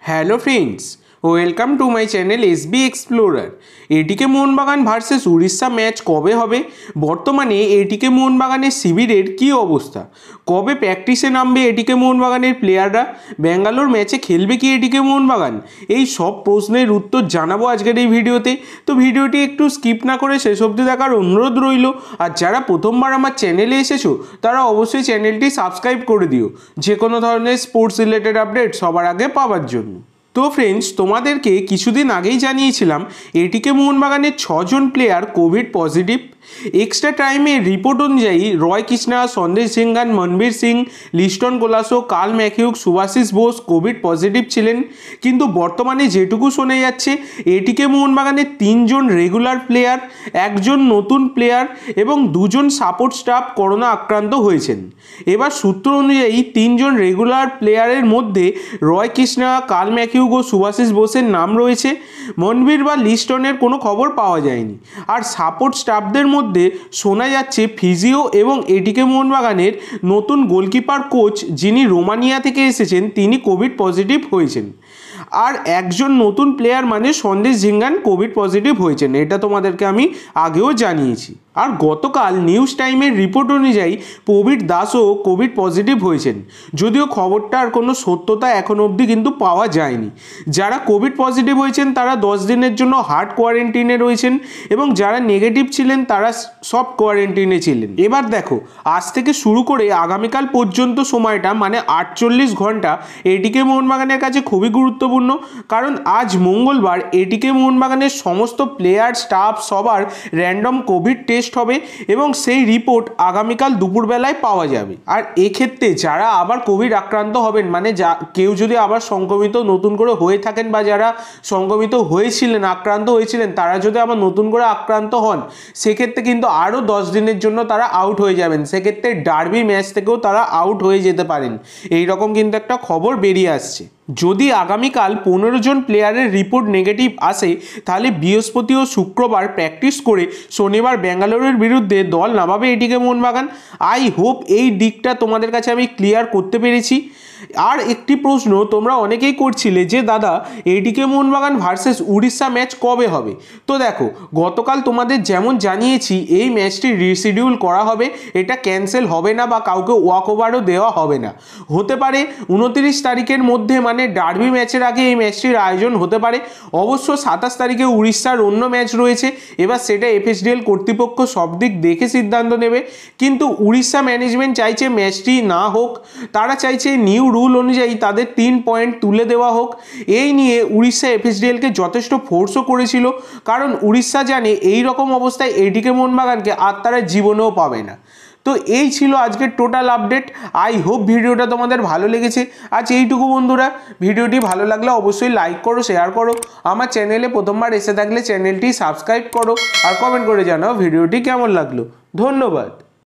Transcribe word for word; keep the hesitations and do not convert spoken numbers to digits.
Hello friends, welcome to my channel S B explorer. ATK Mohun Bagan versus Orissa match কবে হবে? বর্তমানে এটিকে মোহনবাগানের শিবিরের কী অবস্থা? কবে প্র্যাকটিসে নামবে এটিকে মোহনবাগানের প্লেয়াররা? ব্যাঙ্গালোর ম্যাচে খেলবে কি এটিকে মোহনবাগান? এই সব প্রশ্নের উত্তর জানাবো আজকের এই ভিডিওতে। তো ভিডিওটি একটু স্কিপ না করে শেষ অবধি দেখার অনুরোধ রইল। আর যারা প্রথমবার আমার চ্যানেলে এসেছো তারা অবশ্যই চ্যানেলটি সাবস্ক্রাইব করে দিও, যে কোনো ধরনের স্পোর্টস রিলেটেড আপডেট সবার আগে পাওয়ার জন্য। তো ফ্রেন্ডস, তোমাদেরকে কিছুদিন আগেই জানিয়েছিলাম এটিকে মোহনবাগানের ছজন প্লেয়ার কোভিড পজিটিভ। এক্সট্রা টাইমে রিপোর্ট অনুযায়ী Roy Krishna, Sandesh Jhingan, Manvir Singh, Liston Colaco, Carl McHugh, Subhasish Bose covid positive ছিলেন। কিন্তু বর্তমানে যেটুকু শোনা যাচ্ছে এটিকে মোহনবাগানের তিনজন রেগুলার প্লেয়ার, একজন নতুন প্লেয়ার এবং দুজন সাপোর্ট স্টাফ করোনা আক্রান্ত হয়েছেন। এবার সূত্র অনুযায়ী তিনজন রেগুলার প্লেয়ারের মধ্যে রয় কৃষ্ণা, কার্ল ম্যাকিউক ও সুভাশিস বোসের নাম রয়েছে। মনবীর বা লিস্টনের কোনো খবর পাওয়া যায়নি। আর সাপোর্ট স্টাফদের মধ্যে শোনা যাচ্ছে ফিজিও এবং এটিকে মোহনবাগানের নতুন গোলকিপার কোচ, যিনি রোমানিয়া থেকে এসেছেন, তিনি কোভিড পজিটিভ হয়েছেন। আর একজন নতুন প্লেয়ার মানে সন্দেশ ঝিঙ্গান কোভিড পজিটিভ হয়েছেন, এটা তোমাদেরকে আমি আগেও জানিয়েছি। আর গতকাল নিউজ টাইমের রিপোর্ট অনুযায়ী প্রবীর দাসও কোভিড পজিটিভ হয়েছেন, যদিও খবরটার কোনো সত্যতা এখন অবধি কিন্তু পাওয়া যায়নি। যারা কোভিড পজিটিভ হয়েছেন তারা দশ দিনের জন্য হার্ড কোয়ারেন্টিনে রয়েছেন এবং যারা নেগেটিভ ছিলেন তারা সব কোয়ারেন্টিনে ছিলেন। এবার দেখো, আজ থেকে শুরু করে আগামীকাল পর্যন্ত সময়টা মানে আটচল্লিশ ঘন্টা এটিকে মোহনবাগানের কাছে খুবই গুরুত্বপূর্ণ। কারণ আজ মঙ্গলবার এটিকে মোহনবাগানের সমস্ত প্লেয়ার, স্টাফ সবার র্যান্ডম কোভিড টেস্ট হবে এবং সেই রিপোর্ট আগামীকাল দুপুরবেলায় পাওয়া যাবে। আর এক্ষেত্রে যারা আবার কোভিড আক্রান্ত হবেন, মানে যা কেউ যদি আবার সংক্রমিত নতুন করে হয়ে থাকেন বা যারা সংক্রমিত হয়েছিলেন, আক্রান্ত হয়েছিলেন, তারা যদি আবার নতুন করে আক্রান্ত হন, সেক্ষেত্রে কিন্তু আরও দশ দিনের জন্য তারা আউট হয়ে যাবেন। সেক্ষেত্রে ডার্বি ম্যাচ থেকেও তারা আউট হয়ে যেতে পারেন। এই রকম কিন্তু একটা খবর বেরিয়ে আসছে। যদি আগামীকাল পনেরো জন প্লেয়ারের রিপোর্ট নেগেটিভ আসে, তাহলে বৃহস্পতি ও শুক্রবার প্র্যাকটিস করে শনিবার ব্যাঙ্গালোরের বিরুদ্ধে দল নামাবে এটিকে মোহনবাগান। আই হোপ এই দিকটা তোমাদের কাছে আমি ক্লিয়ার করতে পেরেছি। আর একটি প্রশ্ন তোমরা অনেকেই করছিলে যে দাদা এটিকে মোহনবাগান ভার্সেস উড়িষ্যা ম্যাচ কবে হবে? তো দেখো, গতকাল তোমাদের যেমন জানিয়েছি এই ম্যাচটি রিশিডিউল করা হবে, এটা ক্যান্সেল হবে না বা কাউকে ওয়াক ওভারও দেওয়া হবে না। হতে পারে উনত্রিশ তারিখের মধ্যে, মানে ডার্বি ম্যাচের আগে এই ম্যাচটির আয়োজন হতে পারে। অবশ্য সাতাশ তারিখে উড়িষ্যার অন্য ম্যাচ রয়েছে, এবার সেটা এফএসডিএল কর্তৃপক্ষ সব দিক দেখে সিদ্ধান্ত নেবে। কিন্তু উড়িষ্যা ম্যানেজমেন্ট চাইছে ম্যাচটি না হোক, তারা চাইছে নিউ রুল অনুযায়ী তাদের তিন পয়েন্ট তুলে দেওয়া হোক। এই নিয়ে উড়িষ্যা এফএসডিএলকে যথেষ্ট ফোর্সও করেছিল, কারণ উড়িষ্যা জানে এই রকম অবস্থায় এটিকে মোহনবাগানকে আর তারা জীবনেও পাবে না। তো এই ছিল আজকের টোটাল আপডেট। আই হোপ ভিডিওটা তোমাদের ভালো লেগেছে। আজ এইটুকু বন্ধুরা, ভিডিওটি ভালো লাগলে অবশ্যই লাইক করো, শেয়ার করো। আমার চ্যানেলে প্রথমবার এসে থাকলে চ্যানেলটি সাবস্ক্রাইব করো আর কমেন্ট করে জানাও ভিডিওটি কেমন লাগলো। ধন্যবাদ।